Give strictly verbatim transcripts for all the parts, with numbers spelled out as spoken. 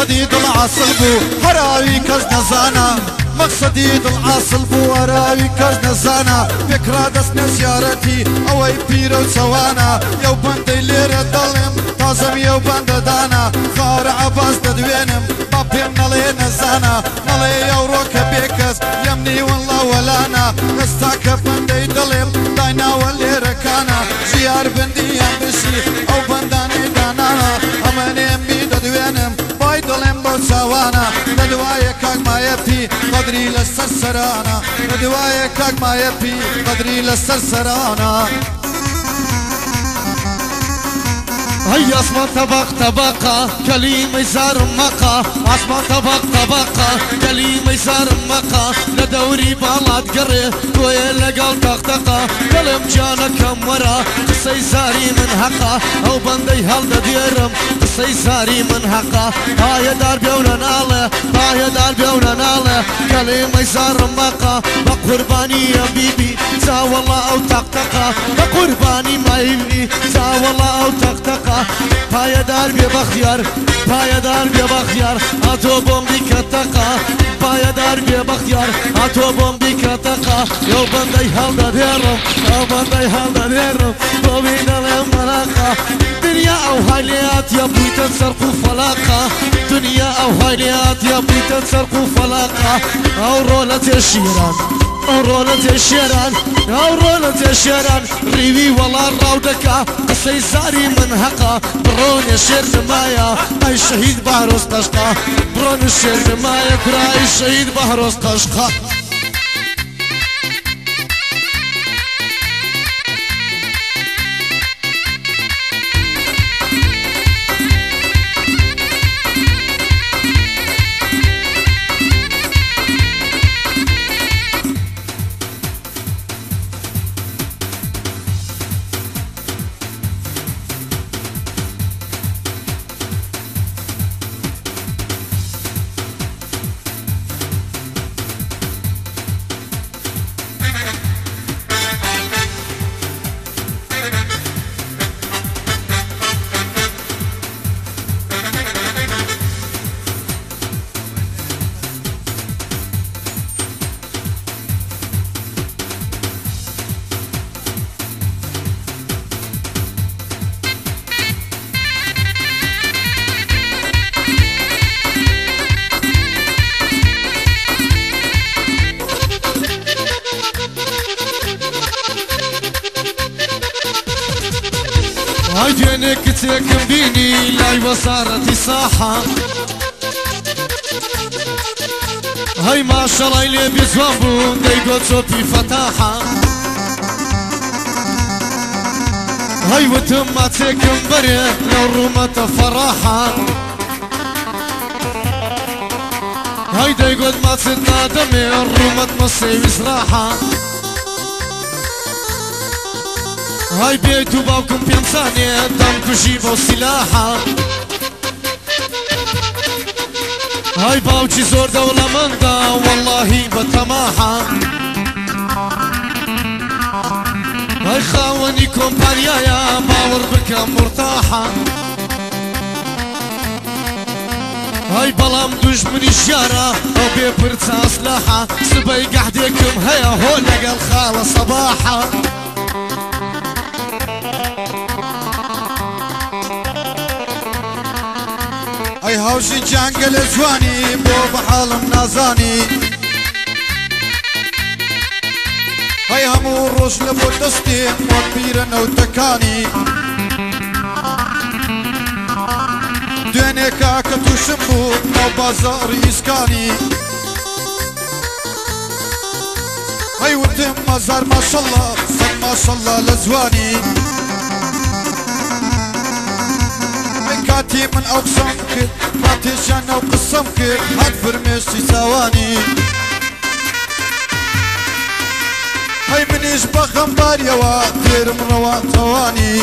مقصدي دل عاصل بو هراوي كز نزانا مقصدي دل عاصل بو هراوي كز نزانا فكرة دست زيارتي اوي بيرو سوانا يو بندي ليرة دلم تازم يو بند دانا خار عباس ددوينم بابيم نلي نزانا نلي يو روك بيكس يمني والله ولانا نستاك بندي دلم داينا والليرة كانا زيار بندي يمبسي او بنداني دانانا اماني امي ددوينم باي دلم بوساوانا ندوايا كاك ما يبي قدري للسرسرانا ندوايا كاك ما يبي قدري للسرسرانا هيا اسمع طبق طبقة كلمة زار مقا اسمع طبق طبقة كلمة زار مقا لدوري بالات قري كوي لقال طقطقة كلم جانا كم ورا قصي زاري من حقا او بندي هل ديرم قصي زاري من حقا هاي دار بيونا ناله هاي دار بيونا ناله كلمة زار مقا بقرباني يا بيبي زا والله او طقطقة بقرباني ما يبني زا والله او طقطقة پایدار بیا بختیار پایدار بیا بختیار اتو بمبی کتاقا پایدار بیا بختیار اتو بمبی کتاقا یو بندی حال دادیرم یو بندی حال دادیرم ببینم ملاقا دنیا او حالیات یا بیت سرق فلاقا دنیا او حالیات یا بیت سرق فلاقا او رولت شیران او رولت شیران او رولت شیران ریوی والله راودکا قصي زاري من حقا برون الشير نمايا اي شهيد بحروس قشقا برون الشير نمايا كراي شهيد بحروس قشقا هاي جينك تكن بيني لاي وصارتي صاحة هاي ما شاء الله اللي بيزوامبون دايقو صوتي فتاحة هاي وتم ما تكن بري لو رومة فراحة هاي دايقو ما تنادمي الرومة مصيب صراحة هاي بيتو باوكم بيمساني دمكو جيبو سلاحة هاي باوچي زور دولة مندا والله بتماحة هاي خاوني كومبانيا يا باور بكم مرتاحة هاي بلام دجمني الجارة او بيبرتا سلاحة سبي قحديكم هيا هولق الخالة صباحة اي هاوشي جانجل جواني بو بحالم نازاني هاي همو روش لبو دستي وبيرن او تكاني دويني كاكتو شمبو او بازار اسكاني هاي وتم مزار ما شاء الله صد ما شاء الله لزواني كاتي من أقسم كر كاتي جانا وقسم كر هاد فرمشتي ثواني هاي منيش بخم باريوا دير مروان ثواني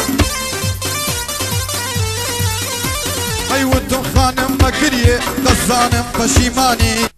هاي ودم خانم مكريه غزانم بشيماني